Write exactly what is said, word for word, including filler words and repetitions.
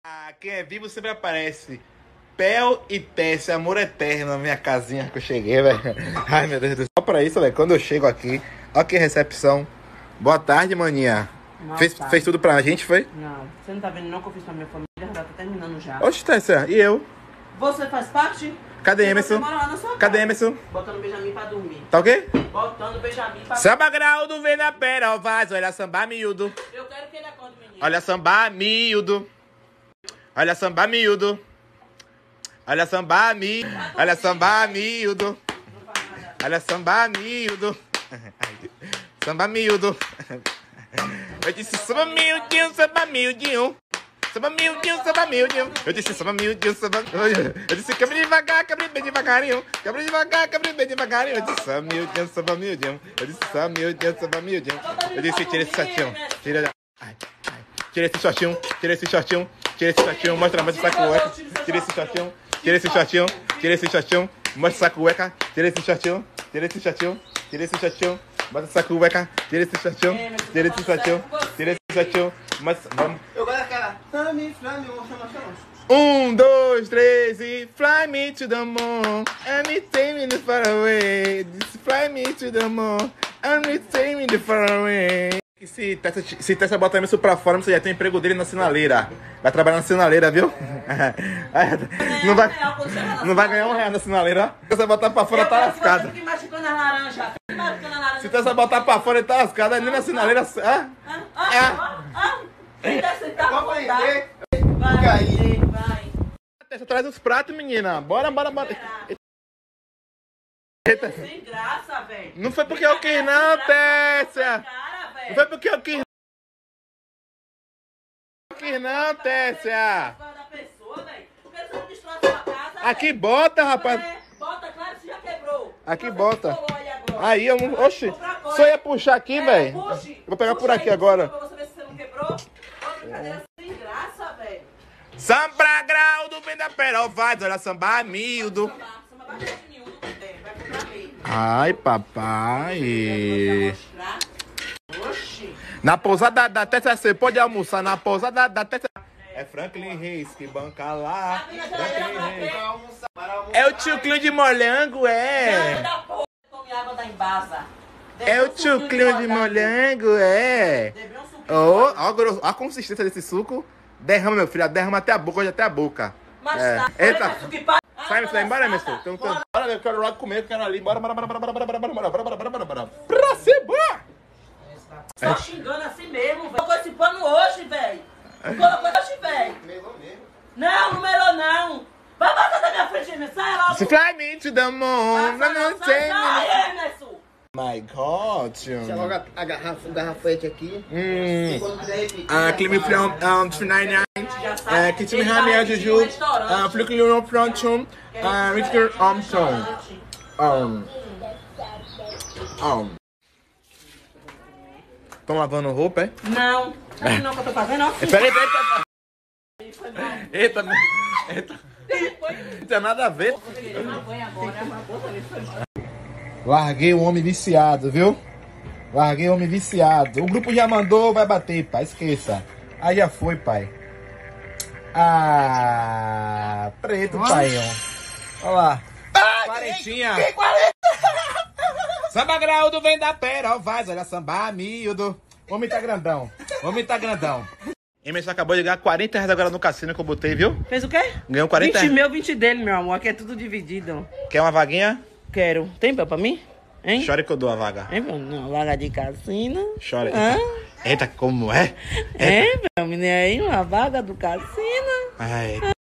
Ah, quem é vivo sempre aparece. Pel e Tess, amor eterno na minha casinha que eu cheguei, velho. Ai, meu Deus do céu. Só pra isso, velho, quando eu chego aqui, ó que recepção. Boa tarde, maninha. Fez, fez tudo pra gente, foi? Não, você não tá vendo não que eu fiz pra minha família, já tá terminando já. Oxe, Tessa, e eu? Você faz parte? Cadê E Emerson? você mora lá na sua Cadê casa. Emerson? Botando Benjamin pra dormir. Tá o quê? Botando Benjamin pra dormir. Samba Graudo vem na pera, ó, vaz, olha samba miúdo. Eu quero que ele acorde, menino. Olha samba miúdo. Olha samba miúdo. Olha samba miúdo. Olha samba miúdo. Olha samba miúdo. Samba miúdo. Eu disse samba miudinho, samba miudinho. Samba miudinho, samba miudinho. Eu disse samba miudinho, samba... Eu disse quebra devagar, quebra bem devagarinho. Quebra devagar, quebra bem devagarinho. Eu disse samba miudinho, samba miudinho. Eu disse samba miudinho, samba miudinho. Eu disse tira esse shortinho. Tira... Ai, ai. Tira esse shortinho, tira esse shortinho. Tira esse shortinho, mostra mais essa cueca. Tira esse shortinho, tira esse shortinho. Tira esse shortinho, mostra essa cueca. Tira esse shortinho, tira esse shortinho. Tira esse shortinho. Bota essa cueca, tira esse shortinho, tira esse shortinho, tira esse shortinho, mas vamos. Eu gosto daquela. Flame, flame, mostra, mostra, mostra. Um, dois, três e fly me to the moon, and it take me far away. Just fly me to the moon, and it take me far away. Se Tessa, se Tessa botar isso pra fora, você já tem o emprego dele na sinaleira. Vai trabalhar na sinaleira, viu? Não vai, não vai ganhar um real na sinaleira. Se você botar pra fora, tá lascado. Se Tessa botar pra fora, ele tá lascado. Ali na sinaleira. Ah, ah, Vai, vai. Tessa, traz os pratos, menina. Bora, bora, bora. Eita. Sem graça, velho. Não foi porque eu quis, não, Tessa. Não foi porque eu quis. Não quis, não, Tessa. Aqui bota, rapaz. Bota, claro, você já quebrou. Aqui bota. Aí eu não. Oxi. Só ia puxar aqui, velho. Vou pegar por aqui agora. Pra você ver se você não quebrou. Brincadeira sem graça, velho. Samba Graudo vem da pera, vai, olha samba miúdo. Samba bastante miúdo, vai comprar meio. Ai, papai. Oxi. Na pousada da Tessa, você pode almoçar na pousada da Tessa. É Franklin Reis que banca lá. Franklin Reis. É o tio Cleo de Molango, é. Tome água da embasa. É o tio Cleo de Molango, é. Ó, ó, grosso, ó a consistência desse suco. Derrama, meu filho, derrama até a boca, hoje até a boca. Mas É. tá. Eita. Sai, Sai, vai embora, Emerson. Então, então, bora, eu quero logo comer, eu quero ali. Bora, bora, bora, bora, bora, bora, bora, bora, bora, bora, bora, bora. Pra cima! Só xingando assim mesmo, velho. Colocou esse pano hoje, velho. Colocou hoje, velho. Melou mesmo. Não, não melhorou não. Vai passar da minha frente, Emerson. Sai logo. Se fly me to the moon, Sai, não sai, sei. sai, Emerson. My God. Deixa logo a, a garrafa, o garrafete aqui. Hum. Quando quiser repetir. Ah, clima from um three nine nine. Já sabe. Ah, que time Ele rame vai a pedir Juju. um restaurante. Ah, flick you know from chum. Ah, Mister Armstrong. Um. Um. Estão lavando roupa, é? Não. Sabe não que eu tô fazendo? Ó. Peraí, peraí, peraí. Eita, meu. Eita. Não tem nada a ver. Larguei o homem viciado, viu? Larguei o homem viciado. O grupo já mandou, vai bater, pai. Esqueça. Aí já foi, pai. Ah, preto, pai. Olha lá. Quarentinha. Que quarenta? Samba Graudo vem da pera, ó, vai, olha samba miúdo. O homem tá grandão. O homem tá grandão. Emerson acabou de ganhar quarenta reais agora no cassino que eu botei, viu? Fez o quê? Ganhou quarenta vinte reais. meu, vinte dele, meu amor. Aqui é tudo dividido. Quer uma vaguinha? Quero. Tem pra mim? Hein? Chore que eu dou a vaga. Hein, meu? Não, vaga de cassino. Chore. Hã? Eita, como é? Hein, meu menino? Aí, uma vaga do cassino. Ai,